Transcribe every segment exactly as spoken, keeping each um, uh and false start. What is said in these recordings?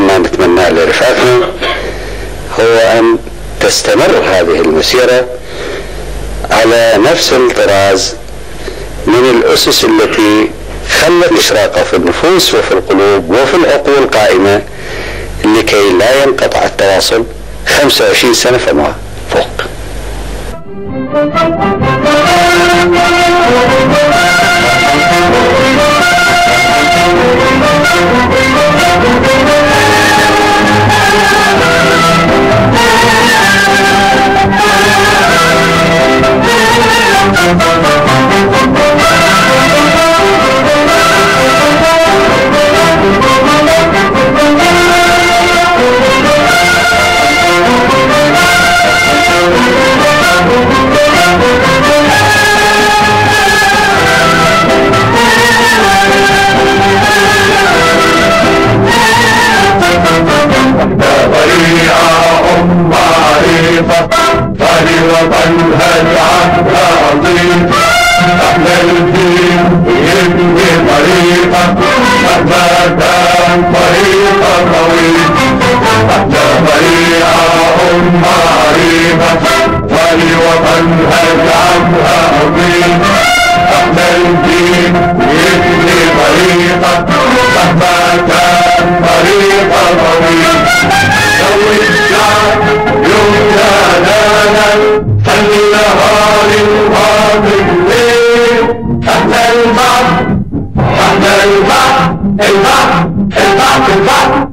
مما نتمناه لرفاقنا هو أن تستمر هذه المسيرة على نفس الطراز من الأسس التي خلت إشراقة في النفوس وفي القلوب وفي العقول قائمة لكي لا ينقطع التواصل خمسة وعشرين سنة فما فوق. فلوطن هالعهد عظيم احنا الدين يبني طريقه مهما كان طريقه طويل احنا طريقه معرفه فلوطن هالعهد عظيم احنا الدين يبني طريقه مهما كان طريقه طويل لو الشعب يوم فالنهار الغاب الليل احنا البعض احنا البعض البعض البعض البعض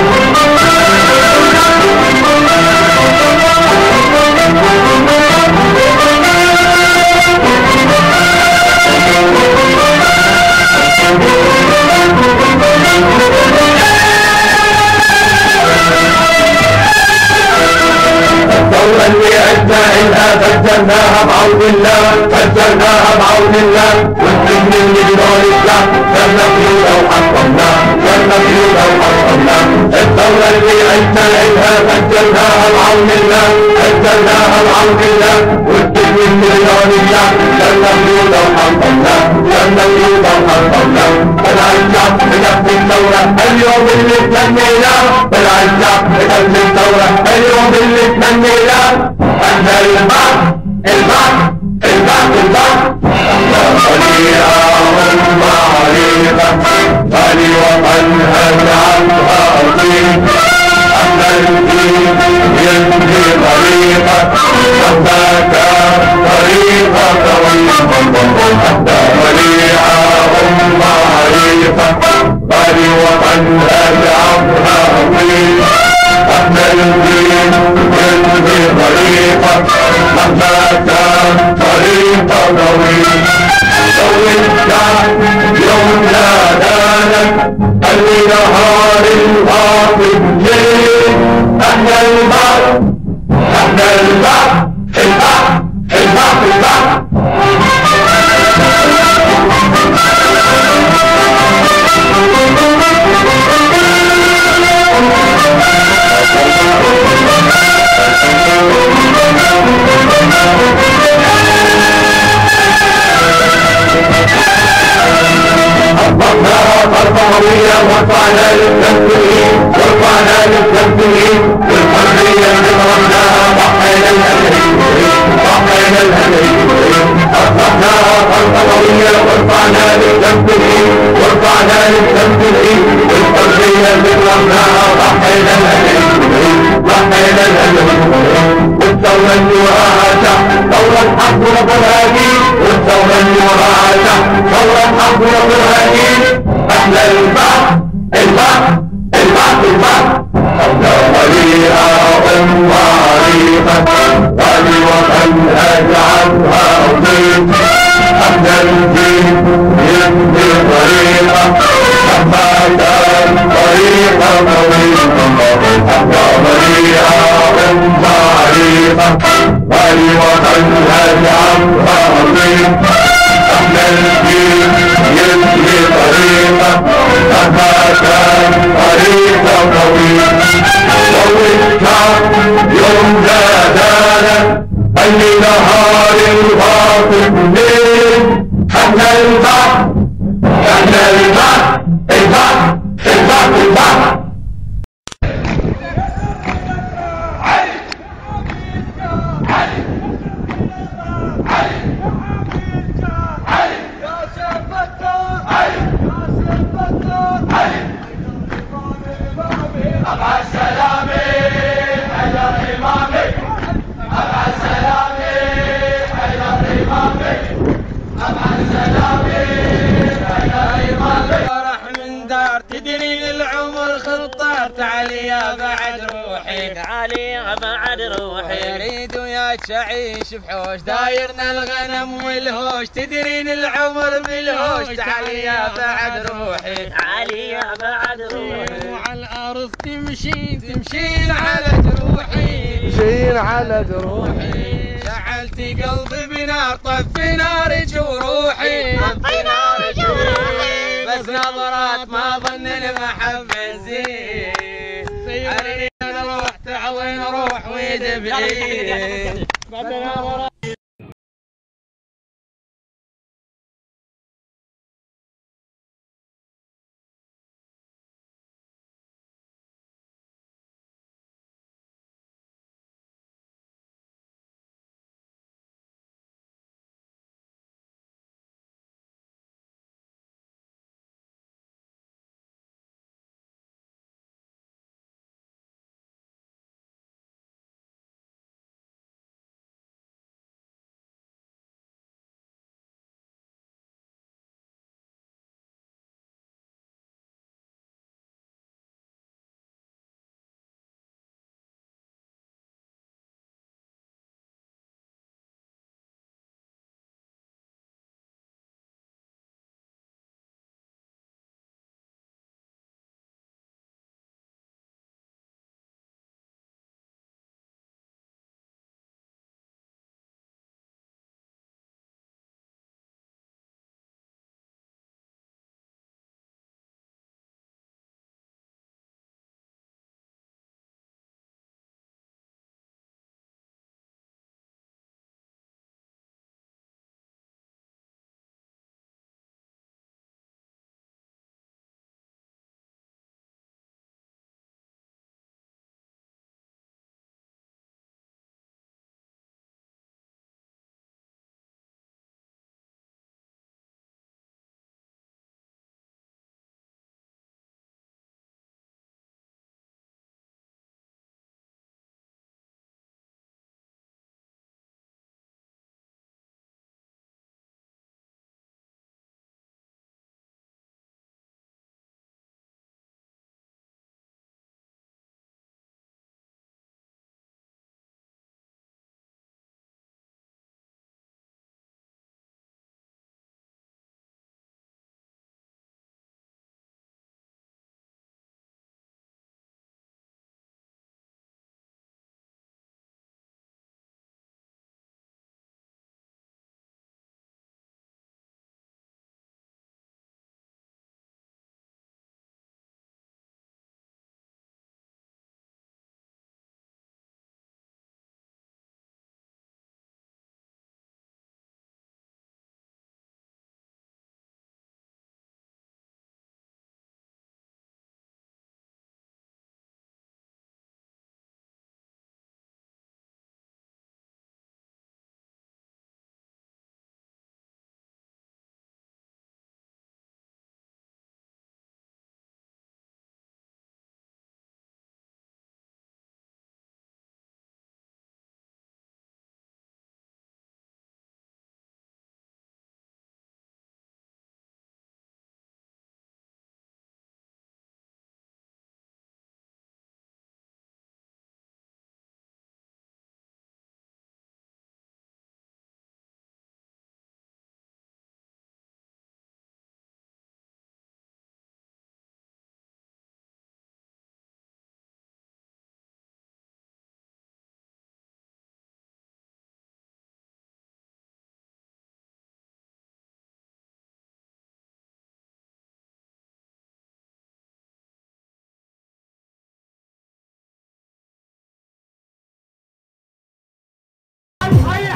الدولة اللي عدنا فجرناها بعون الله فجرناها بعون الله والسجن اللي بدون الشعب صرنا فيوضة وحطمنا صرنا فيوضة وحطمنا الدولة اللي عدنا فجرناها بعون الله فجرناها بعون الله والسجن اللي بدون الشعب صرنا فيوضة وحطمنا صرنا فيوضة وحطمنا طلع الشعب بنفس الثورة اليوم اللي تمنيناه طلع الشعب بنفس الثورة اليوم اللي تمنيناه احنا البعض البعض البعض البعض طريقة معرفة فلوطن هالعهد عظيم احنا الدين يبني طريقة مهما كان طريقة طويلة احنا طريقة معرفة فلوطن هالعهد عظيم احنا الدين يبني طريقة مهما كان طريقة طويلة لو الشعب يوم نادانا خلي نهار الغاضب ليل احنا البعض احنا البعض البعض البعض البعض ورفعنا للتمثيل ورفعنا للتمثيل والحرية نظرناها ضحينا الأمريكيين ضحينا الأمريكيين أصبحناها فرقة قوية ورفعنا للتمثيل ورفعنا للتمثيل والحرية نظرناها ضحينا الأمريكيين ضحينا الأمريكيين والثورة اللي وراها شعب ثورة حق وبرهانين والثورة اللي وراها شعب ثورة حق وبرهانين احنا البعض البعض البعض البعض احنا طريقة معرفة فلوطن هالعهد عظيم احنا الدين يبني طريقة مهما كان طريقة طويلة احنا طريقة معرفة فلوطن هالعهد عظيم احنا الدين يبني طريقة مهما كان طريقة طويلة لو الشعب يوم نادانا خلي نهار الغاضب ليل احنا البعض احنا البعض البعض البعض البعض أبعد سلامي حيدر إمامي أبعد سلامي حيدر إمامي أبعد سلامي حيدر إمامي فرح من دار تدري العمر خطة تعالي يا بعد روحي تعالي يا بعد روحي اريد وياك اعيش بحوش دايرنا الغنم والهوش تدرين العمر بالهوش تعالي يا بعد روحي تعالي يا بعد روحي وعلى الارض تمشين تمشين على جروحي تمشين على جروحي شعلتي قلبي بنار طفي نار جروحي طفي نار جروحي بس نظرات ما ظن المحبة زين حريني انا رحت وين اروح ويد بعيد حي